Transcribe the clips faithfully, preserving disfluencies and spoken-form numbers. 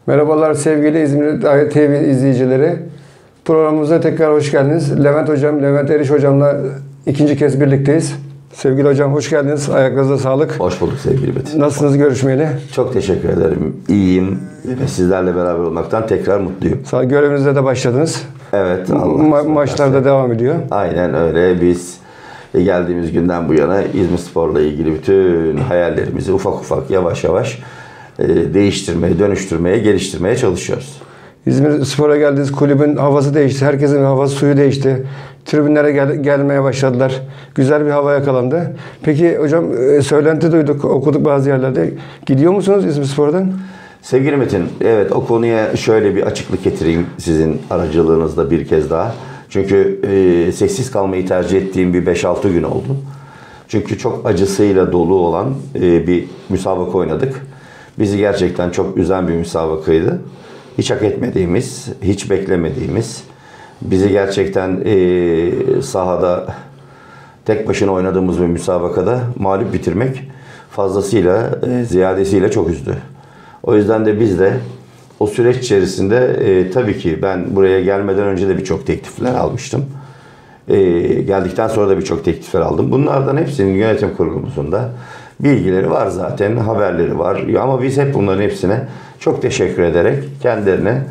Merhabalar sevgili İzmir T V izleyicileri. Programımıza tekrar hoş geldiniz. Levent Hocam, Levent Eriş Hocam'la ikinci kez birlikteyiz. Sevgili hocam hoş geldiniz. Ayaklarınıza sağlık. Hoş bulduk sevgili Metin. Nasılsınız görüşmeyeli? Çok teşekkür ederim. İyiyim ve sizlerle beraber olmaktan tekrar mutluyum. Sağ görevinizde de başladınız. Evet. Allah Ma- maçlarda devam ediyor. Aynen öyle. Biz geldiğimiz günden bu yana İzmirspor'la ilgili bütün hayallerimizi ufak ufak yavaş yavaş değiştirmeye, dönüştürmeye, geliştirmeye çalışıyoruz. İzmir Spor'a geldiniz. Kulübün havası değişti. Herkesin havası, suyu değişti. Tribünlere gel- gelmeye başladılar. Güzel bir hava yakalandı. Peki hocam söylenti duyduk, okuduk bazı yerlerde. Gidiyor musunuz İzmir Spor'dan? Sevgili Metin, evet o konuya şöyle bir açıklık getireyim sizin aracılığınızla bir kez daha. Çünkü e, sessiz kalmayı tercih ettiğim bir beş altı gün oldu. Çünkü çok acısıyla dolu olan e, bir müsabaka oynadık. Bizi gerçekten çok üzen bir müsabakaydı. Hiç hak etmediğimiz, hiç beklemediğimiz, bizi gerçekten e, sahada tek başına oynadığımız bir müsabakada mağlup bitirmek fazlasıyla, e, ziyadesiyle çok üzdü. O yüzden de biz de o süreç içerisinde e, tabii ki ben buraya gelmeden önce de birçok teklifler almıştım. E, geldikten sonra da birçok teklifler aldım. Bunlardan hepsinin yönetim kurulumuzun da bilgileri var zaten, haberleri var. Ama biz hep bunların hepsine çok teşekkür ederek kendilerine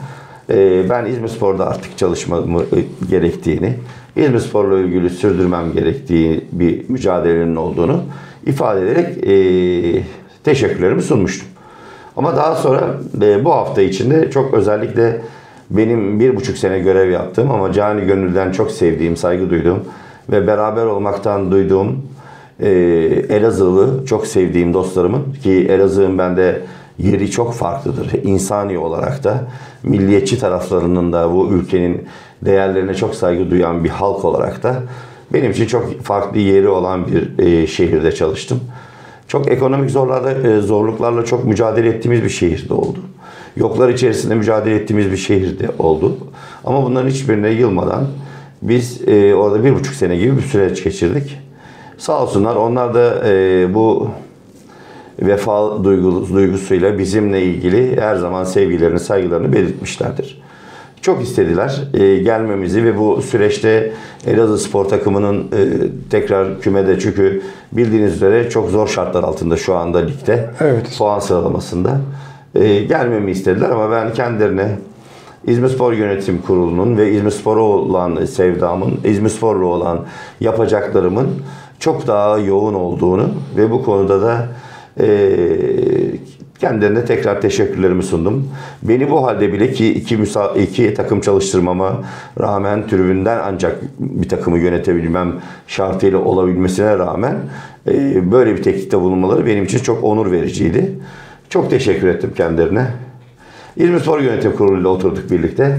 e, ben İzmirspor'da artık çalışmamı gerektiğini, İzmirspor'la ilgili sürdürmem gerektiği bir mücadelenin olduğunu ifade ederek e, teşekkürlerimi sunmuştum. Ama daha sonra e, bu hafta içinde çok özellikle benim bir buçuk sene görev yaptığım ama cani gönülden çok sevdiğim, saygı duyduğum ve beraber olmaktan duyduğum e, Elazığlı çok sevdiğim dostlarımın ki Elazığ'ın bende yeri çok farklıdır. İnsani olarak da milliyetçi taraflarının da bu ülkenin değerlerine çok saygı duyan bir halk olarak da benim için çok farklı yeri olan bir e, şehirde çalıştım. Çok ekonomik zorlarla, zorluklarla çok mücadele ettiğimiz bir şehirde oldu. Yoklar içerisinde mücadele ettiğimiz bir şehirde oldu. Ama bunların hiçbirine yılmadan biz e, orada bir buçuk sene gibi bir süreç geçirdik. Sağ olsunlar onlar da e, bu vefa duygusuyla bizimle ilgili her zaman sevgilerini, saygılarını belirtmişlerdir. Çok istediler e, gelmemizi ve bu süreçte Elazığ spor takımının e, tekrar kümede çünkü bildiğiniz üzere çok zor şartlar altında şu anda ligde. Evet. Puan sıralamasında. E, gelmemi istediler ama ben kendilerine İzmirspor Yönetim Kurulu'nun ve İzmirspor'a olan sevdamın, İzmirspor'la olan yapacaklarımın çok daha yoğun olduğunu ve bu konuda da e, kendilerine tekrar teşekkürlerimi sundum. Beni bu halde bile ki iki, müsa iki takım çalıştırmama rağmen tribünden ancak bir takımı yönetebilmem şartıyla olabilmesine rağmen e, böyle bir teklifte bulunmaları benim için çok onur vericiydi. Çok teşekkür ettim kendilerine. İzmirspor Yönetim Kurulu ile oturduk birlikte.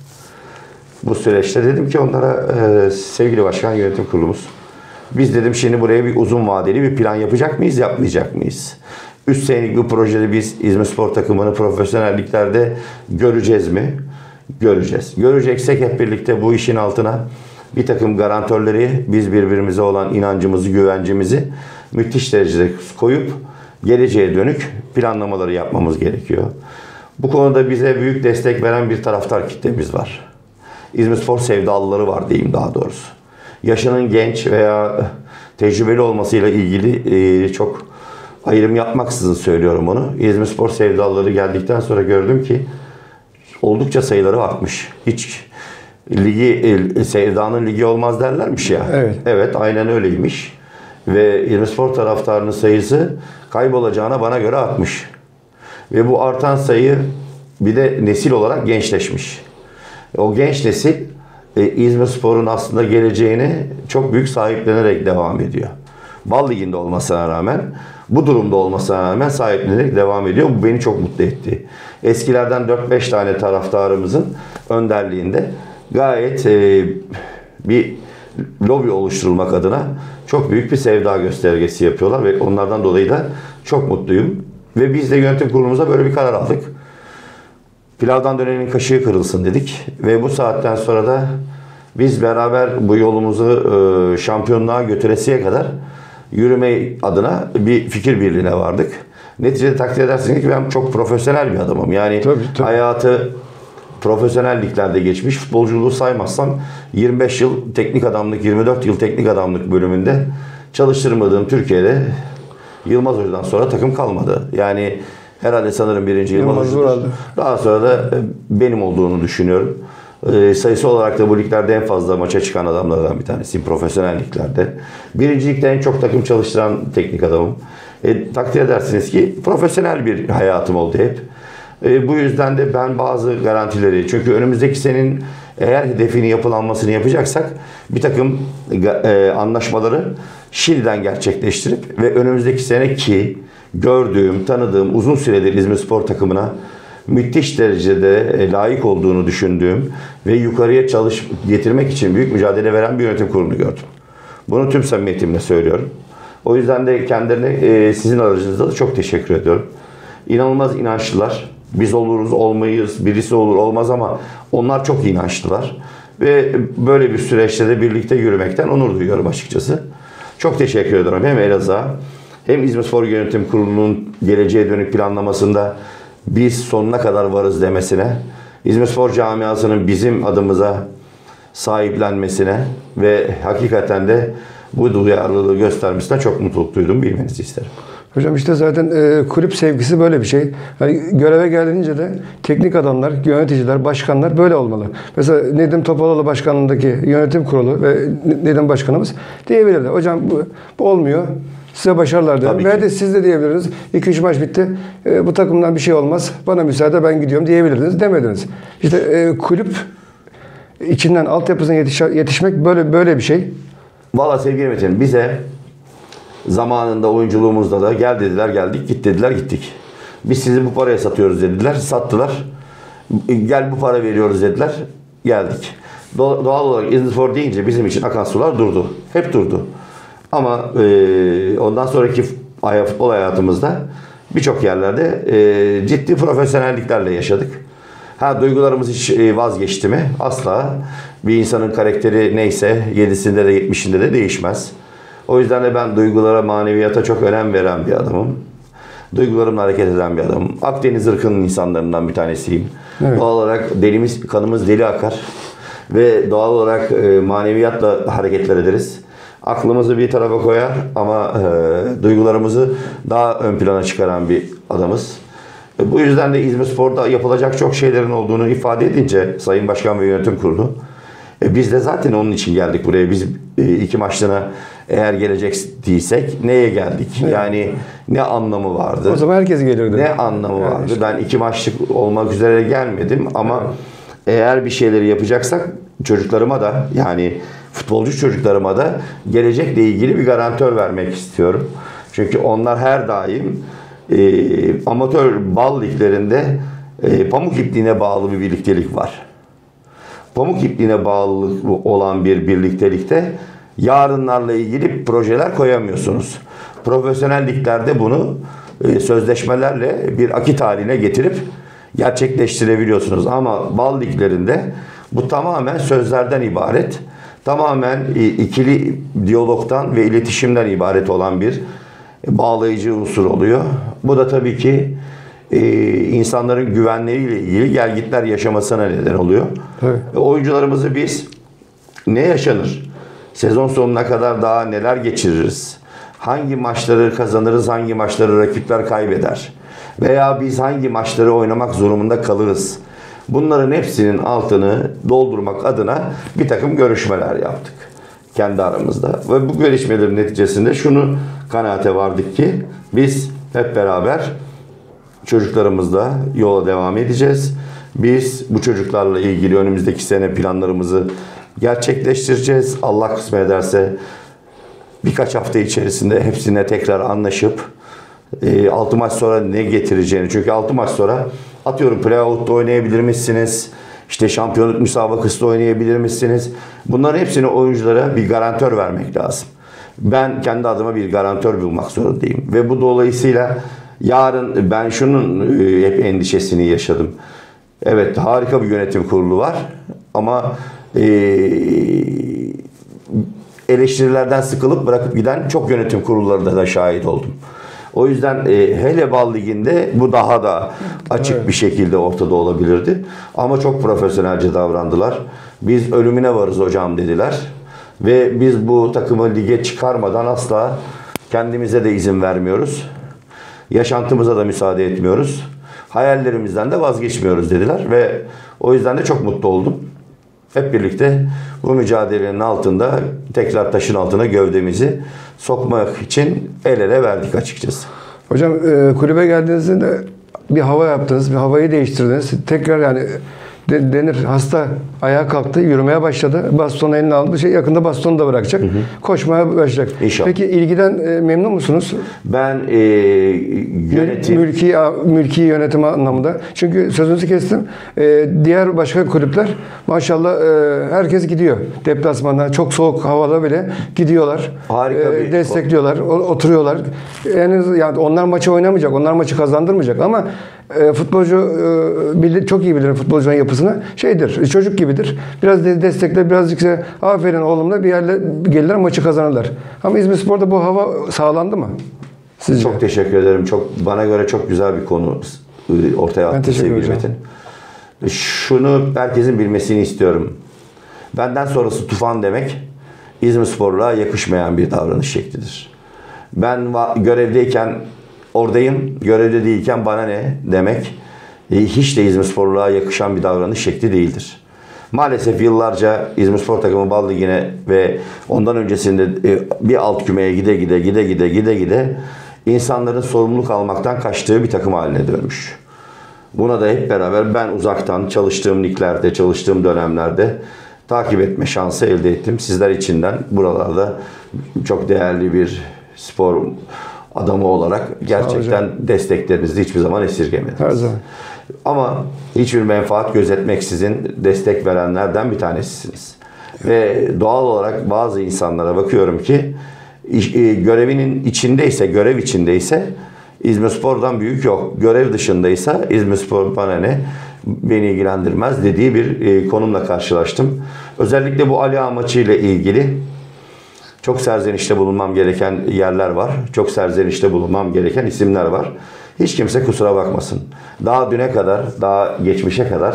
Bu süreçte dedim ki onlara e, sevgili başkan yönetim kurulumuz biz dedim şimdi buraya bir uzun vadeli bir plan yapacak mıyız, yapmayacak mıyız? Üç senelik bir projede biz İzmirspor takımını profesyonelliklerde göreceğiz mi? Göreceğiz. Göreceksek hep birlikte bu işin altına bir takım garantörleri, biz birbirimize olan inancımızı, güvencimizi müthiş derecede koyup geleceğe dönük planlamaları yapmamız gerekiyor. Bu konuda bize büyük destek veren bir taraftar kitlemiz var. İzmirspor sevdalıları var diyeyim daha doğrusu. Yaşının genç veya tecrübeli olmasıyla ilgili çok ayrım yapmaksızın söylüyorum onu. İzmirspor sevdalıları geldikten sonra gördüm ki oldukça sayıları artmış. Hiç ligi, sevdanın ligi olmaz derlermiş ya. Evet. Evet, aynen öyleymiş. Ve İzmirspor taraftarının sayısı kaybolacağına bana göre artmış. Ve bu artan sayı bir de nesil olarak gençleşmiş. O genç nesil İzmirspor'un aslında geleceğini çok büyük sahiplenerek devam ediyor. Bal Ligi'nde olmasına rağmen, bu durumda olmasına rağmen sahiplenerek devam ediyor. Bu beni çok mutlu etti. Eskilerden dört beş tane taraftarımızın önderliğinde gayet e, bir lobi oluşturulmak adına çok büyük bir sevda göstergesi yapıyorlar ve onlardan dolayı da çok mutluyum. Ve biz de yönetim kurulumuza böyle bir karar aldık. Pilavdan dönenin kaşığı kırılsın dedik ve bu saatten sonra da biz beraber bu yolumuzu e, şampiyonluğa götüresiye kadar yürüme adına bir fikir birliğine vardık. Neticede takdir edersiniz ki ben çok profesyonel bir adamım. Yani tabii, tabii. hayatı profesyonel liglerde geçmiş. Futbolculuğu saymazsam yirmi beş yıl teknik adamlık, yirmi dört yıl teknik adamlık bölümünde çalıştırmadığım Türkiye'de Yılmaz Hoca'dan sonra takım kalmadı. Yani herhalde sanırım birinci Yılmaz Hoca'dır. Daha sonra da benim olduğunu düşünüyorum. E, sayısı olarak da bu liglerde en fazla maça çıkan adamlardan bir tanesiyim profesyonel liglerde. Birinci ligde en çok takım çalıştıran teknik adamım. E, takdir edersiniz ki profesyonel bir hayatım oldu hep. E, bu yüzden de ben bazı garantileri, çünkü önümüzdeki senin eğer hedefini yapılanmasını yapacaksak bir takım e, anlaşmaları şimdiden gerçekleştirip ve önümüzdeki sene ki gördüğüm, tanıdığım uzun süredir İzmirspor takımına müthiş derecede layık olduğunu düşündüğüm ve yukarıya çalış getirmek için büyük mücadele veren bir yönetim kurulunu gördüm. Bunu tüm samimiyetimle söylüyorum. O yüzden de kendilerine e, sizin aracınızda da çok teşekkür ediyorum. İnanılmaz inançlılar. Biz oluruz, olmayız, birisi olur, olmaz ama onlar çok inançlılar. Ve böyle bir süreçte de birlikte yürümekten onur duyuyorum açıkçası. Çok teşekkür ediyorum hem Elazığ'a hem İzmirspor Yönetim Kurulu'nun geleceğe dönük planlamasında biz sonuna kadar varız demesine, İzmirspor camiasının bizim adımıza sahiplenmesine ve hakikaten de bu duyarlılığı göstermesine çok mutluluk duydum, bilmenizi isterim. Hocam işte zaten e, kulüp sevgisi böyle bir şey. Yani göreve gelince de teknik adamlar, yöneticiler, başkanlar böyle olmalı. Mesela Nedim Topaloğlu başkanlığındaki yönetim kurulu ve Nedim başkanımız diyebilirler. Hocam bu, bu olmuyor. Size başarılar dilerim. Ve de siz de diyebilirsiniz. iki üç maç bitti. E, bu takımdan bir şey olmaz. Bana müsaade, ben gidiyorum diyebilirdiniz. Demediniz. İşte e, kulüp içinden altyapısına yetiş, yetişmek böyle böyle bir şey. Valla sevgili Metin, bize zamanında oyunculuğumuzda da gel dediler, geldik, git dediler, gittik. Biz sizi bu paraya satıyoruz dediler, sattılar. Gel bu para veriyoruz dediler, geldik. Doğal olarak İzmirspor deyince bizim için akan sular durdu. Hep durdu. Ama e, ondan sonraki futbol hayatımızda birçok yerlerde e, ciddi profesyonelliklerle yaşadık. Ha, duygularımız hiç e, vazgeçti mi? Asla. Bir insanın karakteri neyse yedisinde de yetmişinde de değişmez. O yüzden de ben duygulara, maneviyata çok önem veren bir adamım. Duygularımla hareket eden bir adamım. Akdeniz ırkının insanlarından bir tanesiyim. Evet. Doğal olarak delimiz, kanımız deli akar. Ve doğal olarak e, maneviyatla hareketler ederiz. Aklımızı bir tarafa koyar ama e, duygularımızı daha ön plana çıkaran bir adamız. E, bu yüzden de İzmirspor'da yapılacak çok şeylerin olduğunu ifade edince Sayın Başkan ve Yönetim Kurulu, e, biz de zaten onun için geldik buraya. Biz e, iki maçlığına eğer gelecektiysek neye geldik? Evet. Yani ne anlamı vardı? O zaman herkes gelirdi. Ne anlamı yani vardı? Işte. Ben iki maçlık olmak üzere gelmedim ama evet. Eğer bir şeyleri yapacaksak çocuklarıma da, yani futbolcu çocuklarıma da gelecekle ilgili bir garantör vermek istiyorum. Çünkü onlar her daim e, amatör bal liglerinde e, pamuk ipliğine bağlı bir birliktelik var. Pamuk ipliğine bağlı olan bir birliktelikte yarınlarla ilgili projeler koyamıyorsunuz. Profesyonel liglerde bunu e, sözleşmelerle bir akit haline getirip gerçekleştirebiliyorsunuz. Ama bal liglerinde bu tamamen sözlerden ibaret. Tamamen ikili diyalogtan ve iletişimden ibaret olan bir bağlayıcı unsur oluyor. Bu da tabii ki insanların güvenleriyle ilgili gelgitler yaşamasına neden oluyor. Evet. Oyuncularımızı biz ne yaşanır? Sezon sonuna kadar daha neler geçiririz? Hangi maçları kazanırız, hangi maçları rakipler kaybeder? Veya biz hangi maçları oynamak zorunda kalırız? Bunların hepsinin altını doldurmak adına bir takım görüşmeler yaptık kendi aramızda. Ve bu görüşmelerin neticesinde şunu kanaate vardık ki biz hep beraber çocuklarımızla yola devam edeceğiz. Biz bu çocuklarla ilgili önümüzdeki sene planlarımızı gerçekleştireceğiz. Allah kısmet ederse birkaç hafta içerisinde hepsine tekrar anlaşıp altı maç sonra ne getireceğini. Çünkü altı maç sonra atıyorum playout'ta oynayabilir misiniz? İşte şampiyonluk müsabakasında oynayabilir misiniz? Bunların hepsini oyunculara bir garantör vermek lazım. Ben kendi adıma bir garantör bulmak zorundayım. Ve bu dolayısıyla yarın ben şunun hep endişesini yaşadım. Evet, harika bir yönetim kurulu var ama e, eleştirilerden sıkılıp bırakıp giden çok yönetim kurullarında da şahit oldum. O yüzden e, hele Bal Ligi'nde bu daha da açık evet. bir şekilde ortada olabilirdi. Ama çok profesyonelce davrandılar. Biz ölümüne varız hocam dediler. Ve biz bu takımı lige çıkarmadan asla kendimize de izin vermiyoruz. Yaşantımıza da müsaade etmiyoruz. Hayallerimizden de vazgeçmiyoruz dediler. Ve o yüzden de çok mutlu oldum. Hep birlikte bu mücadelenin altında tekrar taşın altına gövdemizi sokmak için el ele verdik açıkçası. Hocam e, kulübe geldiğinizde bir hava yaptınız, bir havayı değiştirdiniz. Tekrar yani de, denir hasta ayağa kalktı, yürümeye başladı. Bastonu eline aldı. Şey, yakında bastonu da bırakacak. Hı hı. Koşmaya başlayacak. İnşallah. Peki ilgiden e, memnun musunuz? Ben e, yönetim... Mülki, mülki yönetim anlamında. Çünkü sözünüzü kestim. E, diğer başka kulüpler maşallah e, herkes gidiyor. Deplasmana çok soğuk havada bile gidiyorlar. Harika e, bir... Destekliyorlar. Oturuyorlar. Yani, yani onlar maçı oynamayacak. Onlar maçı kazandırmayacak ama e, futbolcu e, bilir, çok iyi bilir futbolcunun yapısını. Şeydir, çocuk gibidir. Biraz destekler, birazcık ise aferin oğlumla bir yerle gelirler, maçı kazanırlar. Ama İzmirspor'da bu hava sağlandı mı? Sizce? Çok teşekkür ederim. Çok bana göre çok güzel bir konu ortaya attı sevgili Metin. Şunu herkesin bilmesini istiyorum. Benden sonrası tufan demek İzmirspor'la yakışmayan bir davranış şeklidir. Ben görevdeyken oradayım, görevde değilken bana ne demek hiç de İzmirspor'la yakışan bir davranış şekli değildir. Maalesef yıllarca İzmirspor takımı Bal Ligi'ne ve ondan öncesinde bir alt kümeye gide gide gide gide gide gide insanların sorumluluk almaktan kaçtığı bir takım haline dönmüş. Buna da hep beraber ben uzaktan çalıştığım liglerde, çalıştığım dönemlerde takip etme şansı elde ettim. Sizler içinden buralarda çok değerli bir spor adamı olarak gerçekten desteklerinizi hiçbir zaman esirgemedim. Her zaman. Ama hiçbir menfaat gözetmeksizin destek verenlerden bir tanesisiniz. Ve doğal olarak bazı insanlara bakıyorum ki görevinin içindeyse, görev içindeyse İzmirspor'dan büyük yok. Görev dışındaysa İzmirspor bana ne, beni ilgilendirmez dediği bir konumla karşılaştım. Özellikle bu Ali Ağa maçı ile ilgili çok serzenişte bulunmam gereken yerler var. Çok serzenişte bulunmam gereken isimler var. Hiç kimse kusura bakmasın. Daha düne kadar, daha geçmişe kadar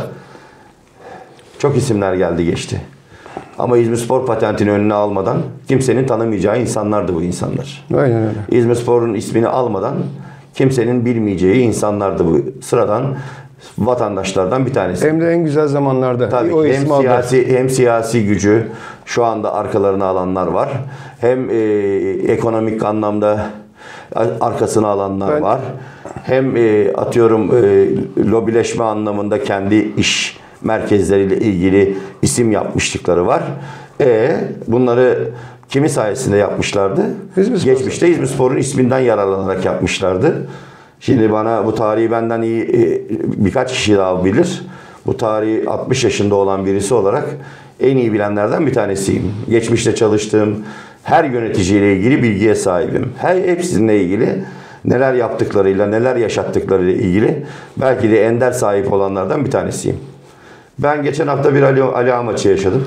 çok isimler geldi geçti. Ama İzmirspor patentini önüne almadan kimsenin tanımayacağı insanlardı bu insanlar. Aynen öyle. İzmirspor'un ismini almadan kimsenin bilmeyeceği insanlardı bu sıradan vatandaşlardan bir tanesi. Hem de en güzel zamanlarda. Tabii o hem siyasi aldı. Hem siyasi gücü şu anda arkalarına alanlar var. Hem e, ekonomik anlamda arkasına alanlar ben... var. Hem e, atıyorum e, lobileşme anlamında kendi iş merkezleriyle ilgili isim yapmışlıkları var. E bunları kimi sayesinde yapmışlardı? İzmirspor. Geçmişte İzmirspor'un isminden yararlanarak yapmışlardı. Şimdi bana bu tarihi benden iyi e, birkaç kişi daha bilir. Bu tarihi altmış yaşında olan birisi olarak en iyi bilenlerden bir tanesiyim. Geçmişte çalıştığım her yöneticiyle ilgili bilgiye sahibim. Her hepsininle ilgili neler yaptıklarıyla, neler yaşattıklarıyla ilgili belki de ender sahip olanlardan bir tanesiyim. Ben geçen hafta bir Ali, Ali Ağa maçı yaşadım.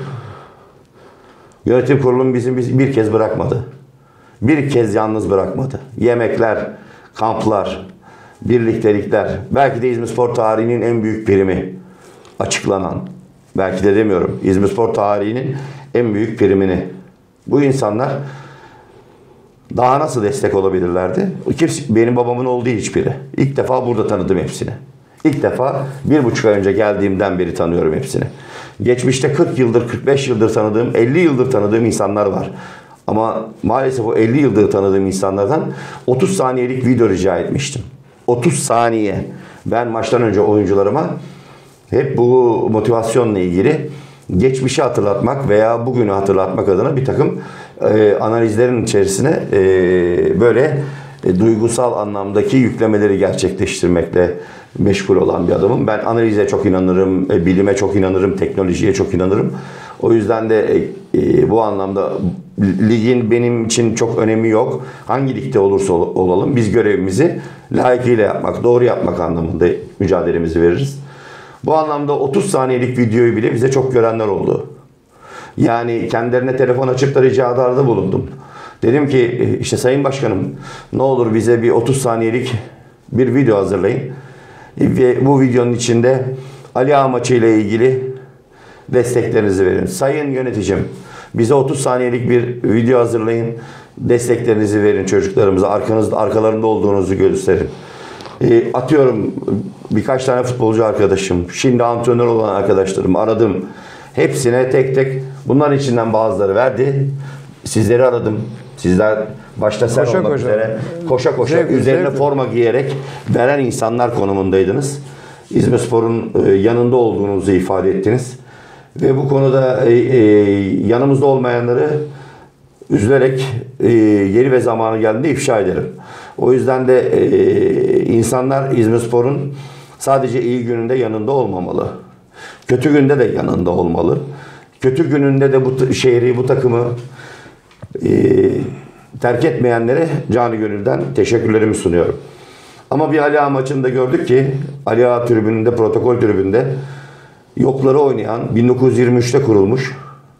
Yönetim kurulum bizi bir, bir kez bırakmadı. Bir kez yalnız bırakmadı. Yemekler, kamplar, birliktelikler. Belki de İzmirspor tarihinin en büyük primi açıklanan. Belki de demiyorum. İzmirspor tarihinin en büyük primini. Bu insanlar daha nasıl destek olabilirlerdi? Benim babamın olduğu hiçbiri. İlk defa burada tanıdım hepsini. İlk defa bir buçuk ay önce geldiğimden beri tanıyorum hepsini. Geçmişte kırk yıldır, kırk beş yıldır tanıdığım, elli yıldır tanıdığım insanlar var. Ama maalesef o elli yıldır tanıdığım insanlardan otuz saniyelik video rica etmiştim. otuz saniye. Ben maçtan önce oyuncularıma hep bu motivasyonla ilgili geçmişi hatırlatmak veya bugünü hatırlatmak adına bir takım e, analizlerin içerisine e, böyle e, duygusal anlamdaki yüklemeleri gerçekleştirmekle meşgul olan bir adamım. Ben analize çok inanırım, e, bilime çok inanırım, teknolojiye çok inanırım. O yüzden de e, e, bu anlamda ligin benim için çok önemi yok. Hangi ligde olursa ol, olalım biz görevimizi layıkıyla yapmak, doğru yapmak anlamında mücadelemizi veririz. Bu anlamda otuz saniyelik videoyu bile bize çok görenler oldu. Yani kendilerine telefon açıp da ricalarda bulundum. Dedim ki işte Sayın Başkanım ne olur bize bir otuz saniyelik bir video hazırlayın. Ve bu videonun içinde Ali Ağa maçı ile ilgili desteklerinizi verin. Sayın yöneticim bize otuz saniyelik bir video hazırlayın. Desteklerinizi verin çocuklarımıza. Arkanızda, arkalarında olduğunuzu gösterin. E, atıyorum birkaç tane futbolcu arkadaşım, şimdi antrenör olan arkadaşlarım aradım. Hepsine tek tek bunların içinden bazıları verdi. Sizleri aradım. Sizler başta sen Koşa olmak koşa. üzere koşa koşa Zevkli, üzerine zevkli. forma giyerek veren insanlar konumundaydınız. İzmirspor'un e, yanında olduğunuzu ifade ettiniz. Ve bu konuda e, e, yanımızda olmayanları üzülerek e, yeri ve zamanı geldiğinde ifşa ederim. O yüzden de e, insanlar İzmirspor'un sadece iyi gününde yanında olmamalı. Kötü günde de yanında olmalı. Kötü gününde de bu şehri, bu takımı e, terk etmeyenlere canı gönülden teşekkürlerimi sunuyorum. Ama bir Ali Ağa maçında gördük ki Ali Ağa tribününde, protokol tribünde yokları oynayan, bin dokuz yüz yirmi üçte kurulmuş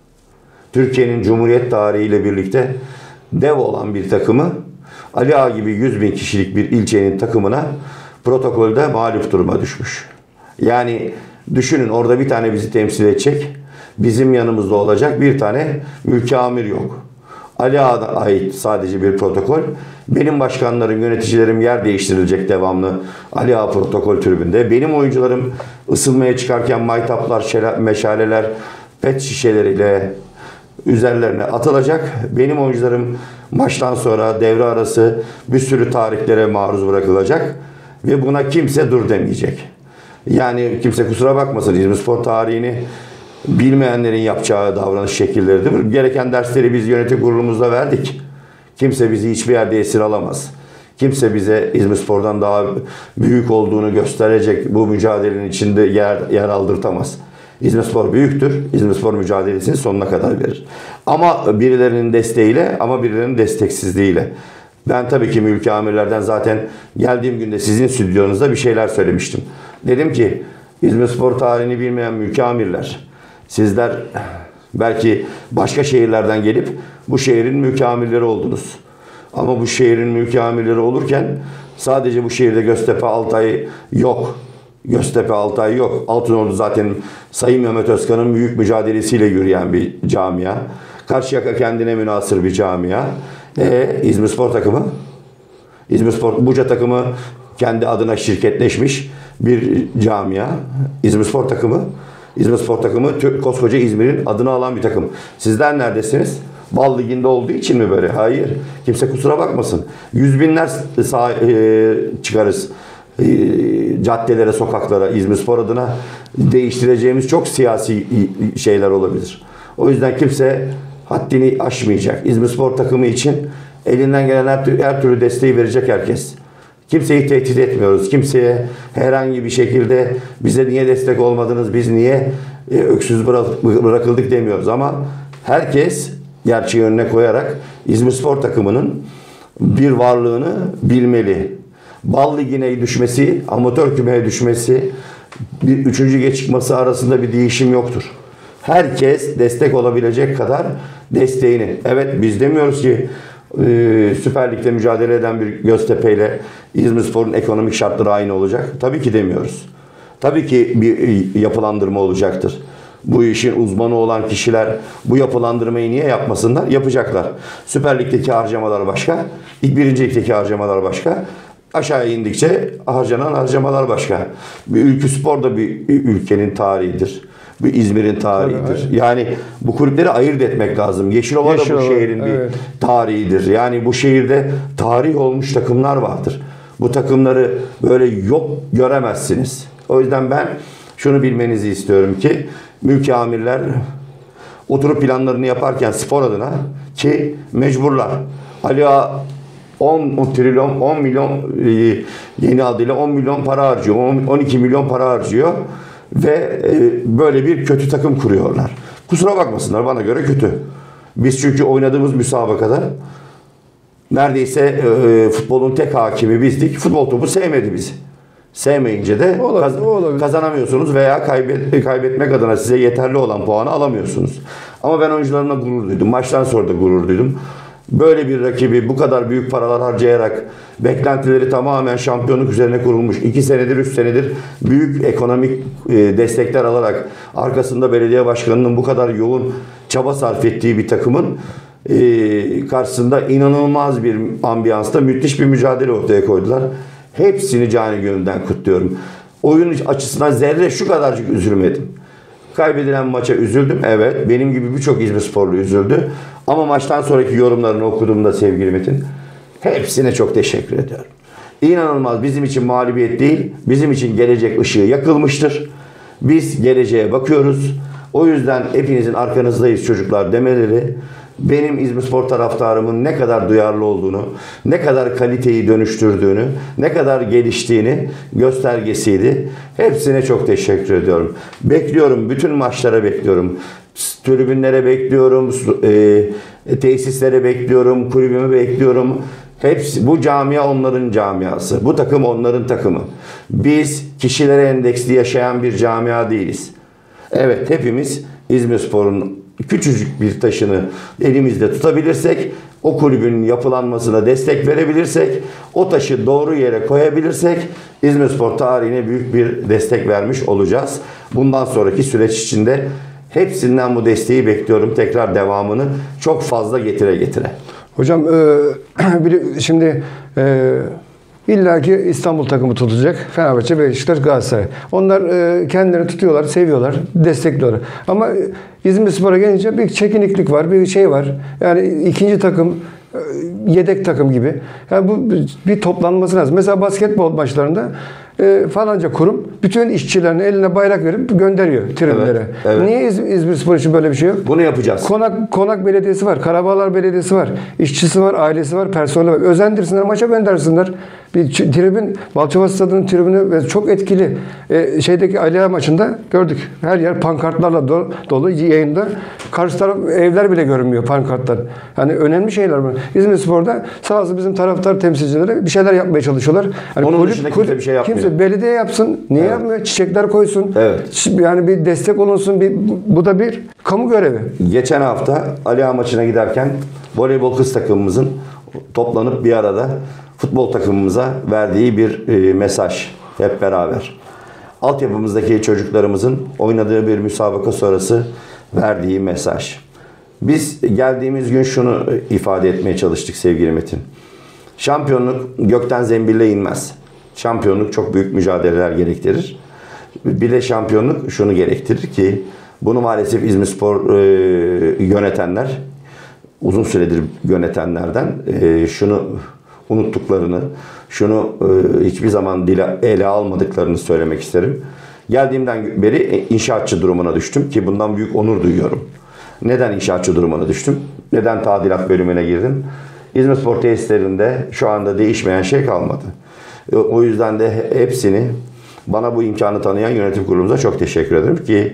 Türkiye'nin Cumhuriyet tarihiyle birlikte dev olan bir takımı Ali Ağa gibi yüz bin kişilik bir ilçenin takımına protokolde mağlup duruma düşmüş. Yani düşünün, orada bir tane bizi temsil edecek, bizim yanımızda olacak bir tane mülki amir yok. Ali Ağa'ya ait sadece bir protokol. Benim başkanlarım, yöneticilerim yer değiştirilecek devamlı Ali Ağa protokol tribünde. Benim oyuncularım ısınmaya çıkarken maytaplar, meşaleler, pet şişeleriyle üzerlerine atılacak. Benim oyuncularım maçtan sonra devre arası bir sürü tarihlere maruz bırakılacak. Ve buna kimse dur demeyecek. Yani kimse kusura bakmasın, İzmirspor tarihini bilmeyenlerin yapacağı davranış şekilleridir. Gereken dersleri biz yönetim kurulumuzda verdik. Kimse bizi hiçbir yerde esir alamaz. Kimse bize İzmirspor'dan daha büyük olduğunu gösterecek bu mücadelenin içinde yer, yer aldırtamaz. İzmirspor büyüktür. İzmirspor mücadelesini sonuna kadar verir. Ama birilerinin desteğiyle, ama birilerinin desteksizliğiyle. Ben tabii ki mülki amirlerden zaten geldiğim günde sizin stüdyonuzda bir şeyler söylemiştim. Dedim ki İzmirspor tarihini bilmeyen mülki amirler, sizler belki başka şehirlerden gelip bu şehrin mülki amirleri oldunuz. Ama bu şehrin mülki amirleri olurken sadece bu şehirde Göztepe, Altay yok. Göztepe, Altay yok. Altınordu zaten Sayın Mehmet Özkan'ın büyük mücadelesiyle yürüyen bir camia. Karşıyaka kendine münhasır bir camia. E, İzmirspor takımı, İzmirspor Buca takımı kendi adına şirketleşmiş bir camia. İzmirspor takımı, İzmirspor takımı koskoca İzmir'in adını alan bir takım. Sizler neredesiniz? Bal Ligi'nde olduğu için mi böyle? Hayır. Kimse kusura bakmasın. Yüz binler sağ, e, çıkarız e, caddelere, sokaklara İzmirspor adına değiştireceğimiz çok siyasi şeyler olabilir. O yüzden kimse haddini aşmayacak. İzmirspor takımı için elinden gelen her türlü, her türlü desteği verecek herkes. Kimseyi tehdit etmiyoruz. Kimseye herhangi bir şekilde bize niye destek olmadınız, biz niye e, öksüz bırakıldık demiyoruz. Ama herkes gerçeği önüne koyarak İzmirspor takımının bir varlığını bilmeli. Bal Ligi'ne düşmesi, amatör kümeye düşmesi, bir üçüncü lige çıkması arasında bir değişim yoktur. Herkes destek olabilecek kadar desteğini. Evet, biz demiyoruz ki e, Süper Lig'de mücadele eden bir Göztepe ile İzmirspor'un ekonomik şartları aynı olacak. Tabii ki demiyoruz. Tabii ki bir yapılandırma olacaktır. Bu işin uzmanı olan kişiler bu yapılandırmayı niye yapmasınlar? Yapacaklar. Süper Lig'deki harcamalar başka, birinci Lig'deki harcamalar başka. Aşağıya indikçe harcanan harcamalar başka. Bir Ülküspor da bir ülkenin tarihidir. Bir İzmir'in tarihidir. Tabii, yani bu kulüpleri ayırt etmek lazım. Yeşilova, Yeşilova da bu şehrin evet. bir tarihidir. Yani bu şehirde tarih olmuş takımlar vardır. Bu takımları böyle yok göremezsiniz. O yüzden ben şunu bilmenizi istiyorum ki mülki amirler oturup planlarını yaparken spor adına, ki mecburlar. Ali Ağa on trilyon, on milyon yeni adıyla on milyon para harcıyor. on iki milyon para harcıyor. Ve böyle bir kötü takım kuruyorlar. Kusura bakmasınlar, bana göre kötü. Biz çünkü oynadığımız müsabakada neredeyse e, futbolun tek hakimi bizdik. Futbol topu sevmedi bizi. Sevmeyince de olabilir, kaz- olabilir. kazanamıyorsunuz veya kaybet- kaybetmek adına size yeterli olan puanı alamıyorsunuz. Ama ben oyuncularımla gurur duydum. Maçtan sonra da gurur duydum. böyle bir rakibi bu kadar büyük paralar harcayarak, beklentileri tamamen şampiyonluk üzerine kurulmuş, iki senedir, üç senedir büyük ekonomik e, destekler alarak arkasında belediye başkanının bu kadar yoğun çaba sarf ettiği bir takımın e, karşısında inanılmaz bir ambiyansta müthiş bir mücadele ortaya koydular. Hepsini canı gönülden kutluyorum. Oyun açısından zerre şu kadarcık üzülmedim. Kaybedilen maça üzüldüm. Evet. Benim gibi birçok İzmirsporlu üzüldü. Ama maçtan sonraki yorumlarını okuduğumda sevgili Metin, hepsine çok teşekkür ediyorum. İnanılmaz. Bizim için mağlubiyet değil, bizim için gelecek ışığı yakılmıştır. Biz geleceğe bakıyoruz. O yüzden hepinizin arkanızdayız çocuklar demeleri, benim İzmirspor taraftarımın ne kadar duyarlı olduğunu, ne kadar kaliteyi dönüştürdüğünü, ne kadar geliştiğini göstergesiydi. Hepsine çok teşekkür ediyorum. Bekliyorum, bütün maçlara bekliyorum. Tribünlere bekliyorum, e, tesislere bekliyorum, kulübümü bekliyorum. Hepsi, bu camia onların camiası. Bu takım onların takımı. Biz kişilere endeksli yaşayan bir camia değiliz. Evet, hepimiz İzmirspor'un küçücük bir taşını elimizde tutabilirsek, o kulübün yapılanmasına destek verebilirsek, o taşı doğru yere koyabilirsek İzmirspor tarihine büyük bir destek vermiş olacağız. Bundan sonraki süreç içinde hepsinden bu desteği bekliyorum. Tekrar devamını çok fazla getire getire. Hocam e, şimdi e, İlla ki İstanbul takımı tutacak. Fenerbahçe, Beşiktaş, Galatasaray. Onlar e, kendilerini tutuyorlar, seviyorlar, destekliyorlar. Ama İzmirspor'a gelince bir çekiniklik var, bir şey var. Yani ikinci takım, e, yedek takım gibi. Yani bu bir toplanması lazım. Mesela basketbol maçlarında e, falanca kurum bütün işçilerini eline bayrak verip gönderiyor tribünlere. Evet, evet. Niye İz, İzmirspor için böyle bir şey yok? Bunu yapacağız. Konak Konak Belediyesi var, Karabağlar Belediyesi var, işçisi var, ailesi var, personeli var. Özendirsinler, maça göndersinler. Bir tribün, Balçova Stadı'nın tribünü ve çok etkili. E, şeydeki Ali Ağa maçında gördük. Her yer pankartlarla dolu, dolu yayında. Karşı taraf evler bile görünmüyor pankartlar. Hani önemli şeyler bunlar. İzmirspor'da sağ olsun bizim taraftar temsilcileri bir şeyler yapmaya çalışıyorlar. Hani onun kulüp, dışında kulüp, kimse bir şey yapmıyor. Kimse belediye yapsın. Niye Evet. yapmıyor? Çiçekler koysun. Evet. Yani bir destek olunsun. Bir, bu da bir kamu görevi. Geçen hafta Ali Ağa maçına giderken voleybol kız takımımızın toplanıp bir arada futbol takımımıza verdiği bir e, mesaj hep beraber. Altyapımızdaki çocuklarımızın oynadığı bir müsabaka sonrası verdiği mesaj. Biz geldiğimiz gün şunu ifade etmeye çalıştık sevgili Metin. Şampiyonluk gökten zembille inmez. Şampiyonluk çok büyük mücadeleler gerektirir. Bir de şampiyonluk şunu gerektirir ki bunu maalesef İzmirspor e, yönetenler, uzun süredir yönetenlerden e, şunu unuttuklarını, şunu e, hiçbir zaman dile, ele almadıklarını söylemek isterim. Geldiğimden beri inşaatçı durumuna düştüm ki bundan büyük onur duyuyorum. Neden inşaatçı durumuna düştüm? Neden tadilat bölümüne girdim? İzmirspor tesislerinde şu anda değişmeyen şey kalmadı. O yüzden de hepsini bana bu imkanı tanıyan yönetim kurulumuza çok teşekkür ederim ki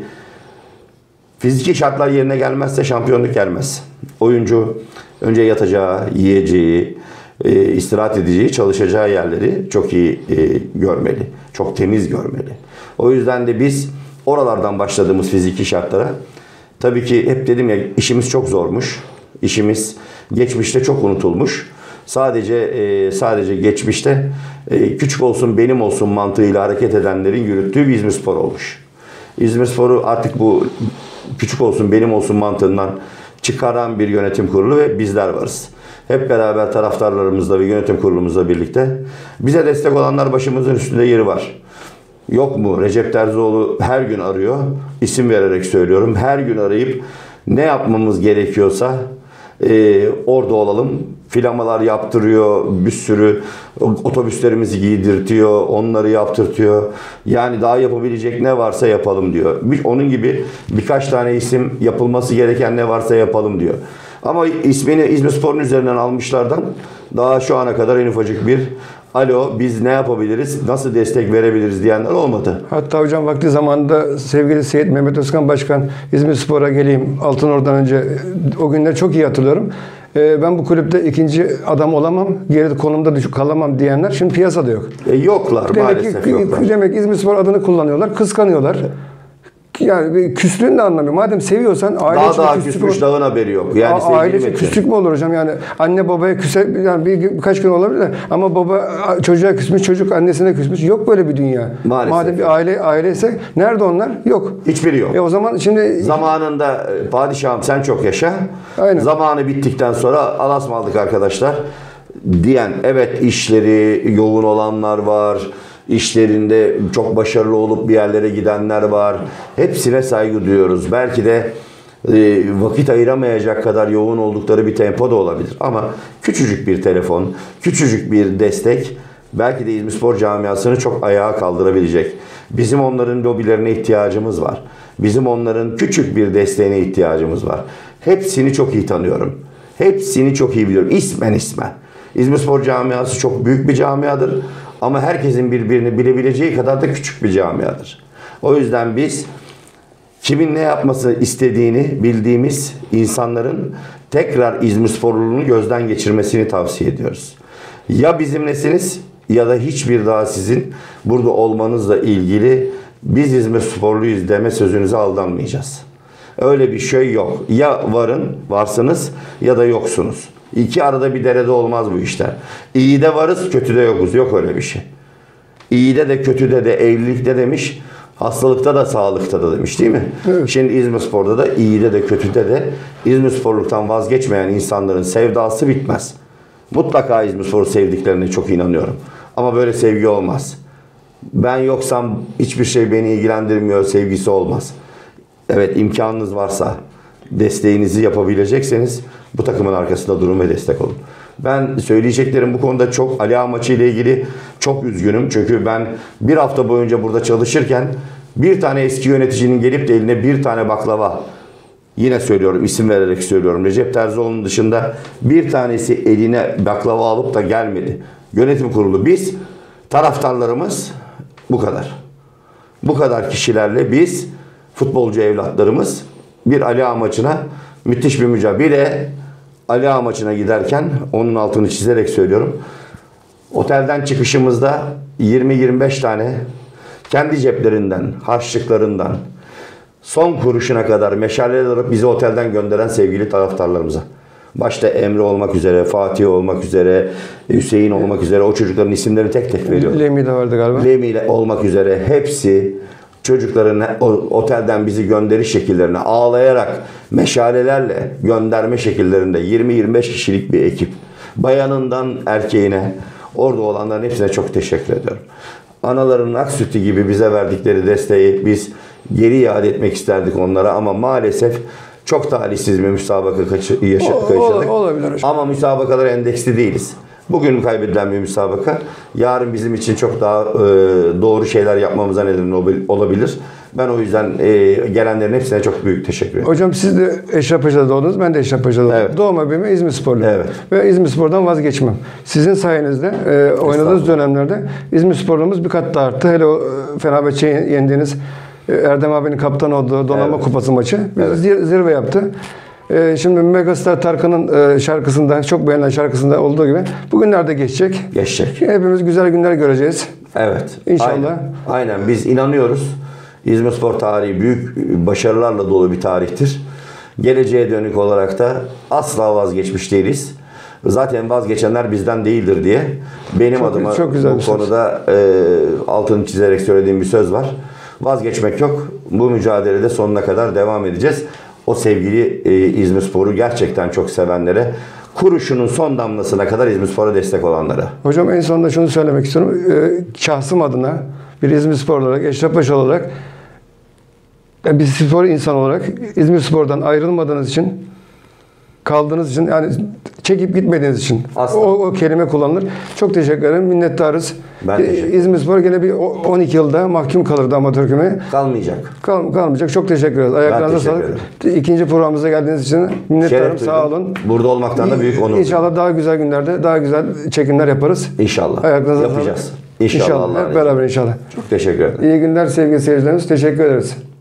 fiziki şartlar yerine gelmezse şampiyonluk gelmez. Oyuncu önce yatacağı, yiyeceği, e, istirahat edeceği, çalışacağı yerleri çok iyi e, görmeli. Çok temiz görmeli. O yüzden de biz oralardan başladığımız fiziki şartlara, tabii ki hep dedim ya, işimiz çok zormuş. İşimiz geçmişte çok unutulmuş. Sadece e, sadece geçmişte e, küçük olsun benim olsun mantığıyla hareket edenlerin yürüttüğü bir İzmirspor olmuş. İzmirspor'u artık bu küçük olsun benim olsun mantığından çıkaran bir yönetim kurulu ve bizler varız. Hep beraber taraftarlarımızla ve yönetim kurulumuzla birlikte bize destek olanlar başımızın üstünde yeri var. Yok mu? Recep Terzioğlu her gün arıyor. İsim vererek söylüyorum. Her gün arayıp ne yapmamız gerekiyorsa e, orada olalım. Filamalar yaptırıyor. Bir sürü otobüslerimizi giydirtiyor. Onları yaptırtıyor. Yani daha yapabilecek ne varsa yapalım diyor. Onun gibi birkaç tane isim, yapılması gereken ne varsa yapalım diyor. Ama ismini İzmirspor'un üzerinden almışlardan daha şu ana kadar en ufacık bir alo biz ne yapabiliriz, nasıl destek verebiliriz diyenler olmadı. Hatta hocam vakti zamanında sevgili Seyit Mehmet Özkan Başkan İzmirspor'a geleyim Altınordu'dan önce, o günleri çok iyi hatırlıyorum. Ee, ben bu kulüpte ikinci adam olamam, geride konumda düşük kalamam diyenler şimdi piyasada yok. E, yoklar demek maalesef ki, yoklar. Demek İzmirspor adını kullanıyorlar, kıskanıyorlar. Yani bir küslüğün de anlamıyor. Madem seviyorsan aile Daha içinde daha küslük küsmüş olur. dağın haberi yok. Yani A- sevgili aile içinde Metin. küslük mü olur hocam? Yani anne babaya küse, yani bir, birkaç gün olabilir de ama baba çocuğa küsmüş, çocuk annesine küsmüş. Yok böyle bir dünya. Maalesef. Madem bir aile aileyse nerede onlar? Yok. Hiçbiri yok. E o zaman şimdi Zamanında e, padişahım sen çok yaşa. Aynen. Zamanı bittikten sonra alasmaldık arkadaşlar diyen, evet işleri yoğun olanlar var. İşlerinde çok başarılı olup bir yerlere gidenler var. Hepsine saygı duyuyoruz. Belki de e, vakit ayıramayacak kadar yoğun oldukları bir tempo da olabilir. Ama küçücük bir telefon, küçücük bir destek belki de İzmirspor camiasını çok ayağa kaldırabilecek. Bizim onların lobilerine ihtiyacımız var. Bizim onların küçük bir desteğine ihtiyacımız var. Hepsini çok iyi tanıyorum. Hepsini çok iyi biliyorum. İsmen ismen. İzmirspor camiası çok büyük bir camiadır. Ama herkesin birbirini bilebileceği kadar da küçük bir camiadır. O yüzden biz kimin ne yapması istediğini bildiğimiz insanların tekrar İzmirsporluluğunu gözden geçirmesini tavsiye ediyoruz. Ya bizimlesiniz ya da hiçbir daha sizin burada olmanızla ilgili biz İzmirsporluyuz deme sözünüze aldanmayacağız. Öyle bir şey yok. Ya varın, varsınız ya da yoksunuz. İki arada bir derede olmaz bu işler. İyi de varız, kötü de yokuz. Yok öyle bir şey. İyide de kötüde de evlilikte demiş, hastalıkta da sağlıkta da demiş değil mi? Evet. Şimdi İzmirspor'da da iyide de kötüde de İzmirsporluktan vazgeçmeyen insanların sevdası bitmez. Mutlaka İzmirspor'u sevdiklerine çok inanıyorum. Ama böyle sevgi olmaz. Ben yoksam hiçbir şey beni ilgilendirmiyor sevgisi olmaz. Evet, imkanınız varsa desteğinizi yapabilecekseniz bu takımın arkasında durun ve destek olun. Ben söyleyeceklerim bu konuda çok. Ali Ağa maçı ile ilgili çok üzgünüm. Çünkü ben bir hafta boyunca burada çalışırken bir tane eski yöneticinin gelip de eline bir tane baklava, yine söylüyorum, isim vererek söylüyorum, Recep Terzioğlu'nun dışında bir tanesi eline baklava alıp da gelmedi. Yönetim kurulu biz, taraftarlarımız bu kadar. Bu kadar kişilerle biz, futbolcu evlatlarımız bir Ali Ağa maçına müthiş bir mücadele. Ali Ağa maçına giderken onun altını çizerek söylüyorum. Otelden çıkışımızda yirmi yirmi beş tane kendi ceplerinden, harçlıklarından son kuruşuna kadar meşaleler alıp bizi otelden gönderen sevgili taraftarlarımıza. Başta Emre olmak üzere, Fatih olmak üzere, Hüseyin olmak üzere, o çocukların isimlerini tek tek veriyorum. Lemi de vardı galiba. Lemi olmak üzere hepsi çocukların otelden bizi gönderiş şekillerine ağlayarak, meşalelerle gönderme şekillerinde yirmi yirmi beş kişilik bir ekip. Bayanından erkeğine, orada olanların hepsine çok teşekkür ediyorum. Anaların ak sütü gibi bize verdikleri desteği biz geri iade etmek isterdik onlara ama maalesef çok talihsiz bir müsabaka yaşadık. Olabilir hocam. Ama müsabakalar endeksli değiliz. Bugün kaybedilen bir müsabaka, yarın bizim için çok daha e, doğru şeyler yapmamıza neden olabilir. Ben o yüzden e, gelenlerin hepsine çok büyük teşekkür ederim. Hocam siz de Eşrefpaşa'da doğdunuz, ben de Eşrefpaşa'da doğdum. Evet. Doğma büyüme İzmirsporlu. Evet. Ve İzmirspor'dan vazgeçmem. Sizin sayenizde e, oynadığınız dönemlerde İzmirsporluğumuz bir kat daha arttı. Hele o e, Fenerbahçe'yi yendiğiniz e, Erdem abinin kaptan olduğu Donanma Evet. Kupası maçı Evet. zir- zirve yaptı. E, şimdi Megastar Tarkan'ın e, şarkısında, çok beğenilen şarkısında olduğu gibi bugünlerde geçecek. Geçecek. Hepimiz güzel günler göreceğiz. Evet. İnşallah. Aynen. Aynen. Biz inanıyoruz. İzmirspor tarihi büyük başarılarla dolu bir tarihtir. Geleceğe dönük olarak da asla vazgeçmiş değiliz. Zaten vazgeçenler bizden değildir diye benim Çok- adıma çok güzel bu bir söz. konuda e, altını çizerek söylediğim bir söz var. Vazgeçmek yok. Bu mücadelede sonuna kadar devam edeceğiz. O sevgili e, İzmirspor'u gerçekten çok sevenlere, kuruşunun son damlasına kadar İzmirspor'a destek olanlara. Hocam en sonunda şunu söylemek istiyorum. Ee, şahsım adına bir İzmirspor olarak, Eşrefpaşa olarak, yani bir spor insan olarak İzmirspor'dan ayrılmadığınız için, kaldığınız için, yani çekip gitmediğiniz için Asla. o, o kelime kullanılır. Çok teşekkür ederim. Minnettarız. Ben teşekkür ederim. İzmirspor gene bir on iki yılda mahkum kalırdı amatör kümeye. Kalmayacak. Kal, kalmayacak. Çok teşekkür ederiz. Ayaklarınıza teşekkür sağlık. İkinci programımıza geldiğiniz için minnettarım. Şeref Sağ duydum. olun. Burada olmaktan da büyük onur duydum. İnşallah daha güzel günlerde daha güzel çekimler yaparız. İnşallah. Ayaklarınıza Yapacağız. sağlık. İnşallah. İnşallah. Allah'ın Hep izniyle. beraber inşallah. Çok teşekkür ederim. İyi günler sevgili seyircilerimiz. Teşekkür ederiz.